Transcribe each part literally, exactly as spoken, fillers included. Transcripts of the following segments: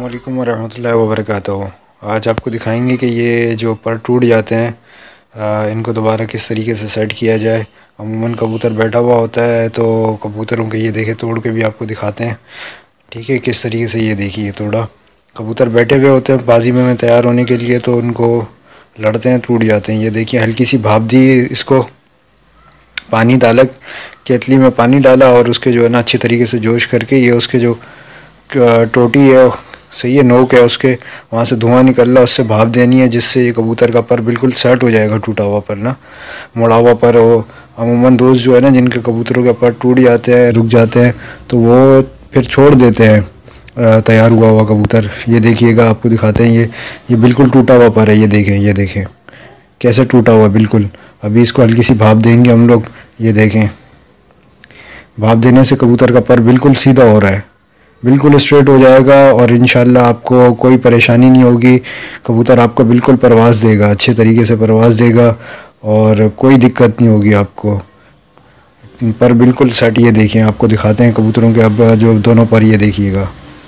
अस्सलामुअलैकुम वरहमतुल्लाहि वबरकातुहू। आज आपको दिखाएंगे कि ये जो पर टूट जाते हैं आ, इनको दोबारा किस तरीके से सेट किया जाए। अमूमन कबूतर बैठा हुआ होता है तो कबूतरों के ये देखे तोड़ के भी आपको दिखाते हैं। ठीक है, किस तरीके से ये देखिए तोड़ा। कबूतर बैठे हुए होते हैं बाजी में तैयार होने के लिए, तो उनको लड़ते हैं, टूट जाते हैं। ये देखिए हल्की सी भाप दी, इसको पानी डाला, केतली में पानी डाला और उसके जो है ना अच्छी तरीके से जोश करके ये उसके जो टोटी है, सही है, नोक है, उसके वहाँ से धुआं निकल रहा, उससे भाप देनी है, जिससे ये कबूतर का पर बिल्कुल सेट हो जाएगा। टूटा हुआ पर ना, मुड़ा हुआ पर हो। अमूमन दोस्त जो है ना जिनके कबूतरों के पर टूट जाते हैं, रुक जाते हैं, तो वो फिर छोड़ देते हैं तैयार हुआ हुआ कबूतर। ये देखिएगा, आपको दिखाते हैं, ये ये बिल्कुल टूटा हुआ पर है। ये देखें, ये देखें कैसे टूटा हुआ बिल्कुल। अभी इसको हल्की सी भाप देंगे हम लोग। ये देखें, भाप देने से कबूतर का पर बिल्कुल सीधा हो रहा है, बिल्कुल स्ट्रेट हो जाएगा और इंशाल्लाह आपको कोई परेशानी नहीं होगी। कबूतर आपको बिल्कुल परवाज़ देगा, अच्छे तरीके से परवाज़ देगा और कोई दिक्कत नहीं होगी आपको। पर बिल्कुल सेट। ये देखिए, आपको दिखाते हैं कबूतरों के अब जो दोनों पर, ये देखिएगा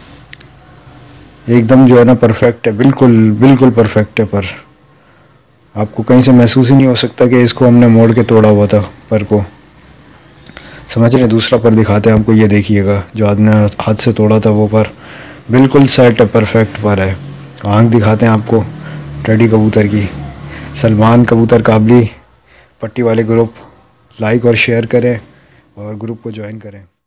एकदम जो है ना परफेक्ट है, बिल्कुल बिल्कुल परफेक्ट है पर। आपको कहीं से महसूस ही नहीं हो सकता कि इसको हमने मोड़ के तोड़ा हुआ था पर को, समझ रहे। दूसरा पर दिखाते हैं आपको, ये देखिएगा जो आपने हाथ से तोड़ा था वो पर बिल्कुल सेट है, परफेक्ट पर है। आँख दिखाते हैं आपको टेडी कबूतर की। सलमान कबूतर काबली पट्टी वाले ग्रुप लाइक और शेयर करें और ग्रुप को ज्वाइन करें।